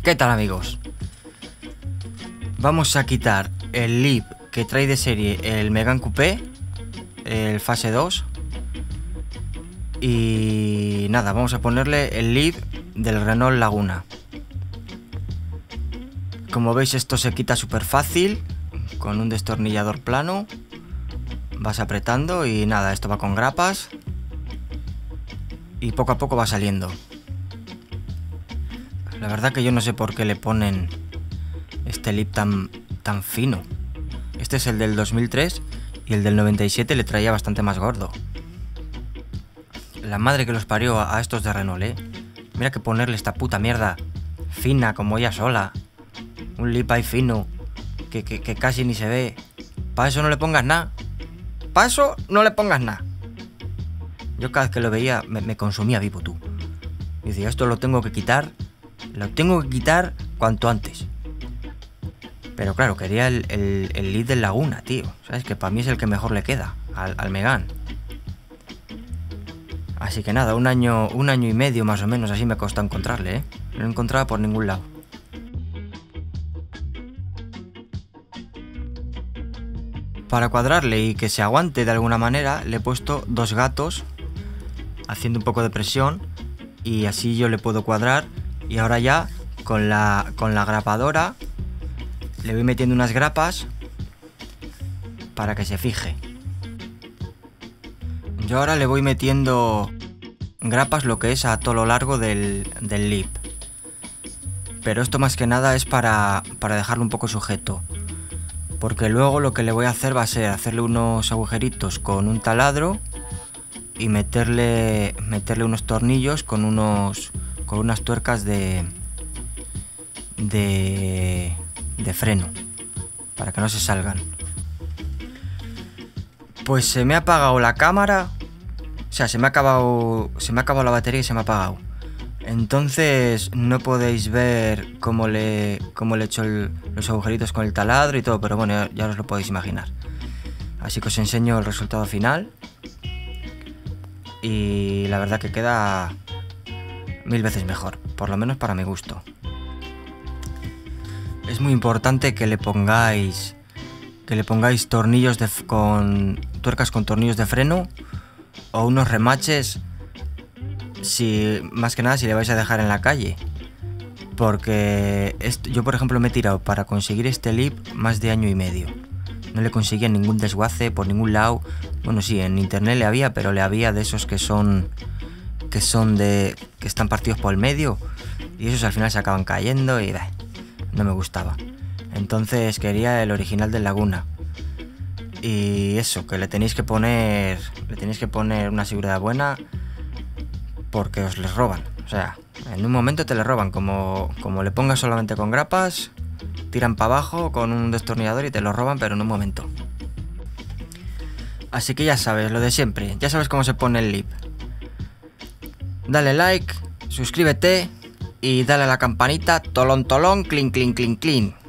¿Qué tal, amigos? Vamos a quitar el lip que trae de serie el Megane Coupé, el fase 2. Y nada, vamos a ponerle el lip del Renault Laguna. Como veis, esto se quita súper fácil con un destornillador plano. Vas apretando y nada, esto va con grapas y poco a poco va saliendo. La verdad que yo no sé por qué le ponen este lip tan fino. Este es el del 2003 y el del 97 le traía bastante más gordo. La madre que los parió a estos de Renault, ¿eh? Mira que ponerle esta puta mierda fina como ella sola. Un lip ahí fino que casi ni se ve. Para eso no le pongas nada. Para eso no le pongas nada. Yo cada vez que lo veía me consumía vivo, tú. Y decía, esto lo tengo que quitar. Lo tengo que quitar cuanto antes. Pero claro, quería el lip del Laguna, tío. ¿Sabes? Que para mí es el que mejor le queda al Megane. Así que nada, un año y medio más o menos así me costó encontrarle, ¿eh? No lo encontraba por ningún lado. Para cuadrarle y que se aguante de alguna manera, le he puesto dos gatos haciendo un poco de presión y así yo le puedo cuadrar. Y ahora ya con la grapadora le voy metiendo unas grapas para que se fije. Yo ahora le voy metiendo grapas lo que es a todo lo largo del lip. Pero esto más que nada es para dejarlo un poco sujeto. Porque luego lo que le voy a hacer va a ser hacerle unos agujeritos con un taladro y meterle unos tornillos con unas tuercas de freno para que no se salgan. Pues se me ha apagado la cámara. O sea, se me ha acabado la batería y se me ha apagado. Entonces no podéis ver cómo le he hecho los agujeritos con el taladro y todo, pero bueno, ya os lo podéis imaginar. Así que os enseño el resultado final. Y la verdad que queda 1000 veces mejor, por lo menos para mi gusto. Es muy importante que le pongáis tornillos tuercas con tornillos de freno o unos remaches, más que nada si le vais a dejar en la calle. Porque yo por ejemplo me he tirado para conseguir este lip más de año y medio. No le conseguía ningún desguace por ningún lado. Bueno, sí, en internet le había, pero le había de esos que están partidos por el medio y esos al final se acaban cayendo y no me gustaba. Entonces quería el original del Laguna. Y eso, que le tenéis que poner una seguridad buena porque os les roban. O sea, en un momento te le roban, como le pongas solamente con grapas, tiran para abajo con un destornillador y te lo roban, pero en un momento. Así que ya sabes, lo de siempre, ya sabes cómo se pone el lip. Dale like, suscríbete y dale a la campanita, tolón, tolón, clink, clink, clink, clink.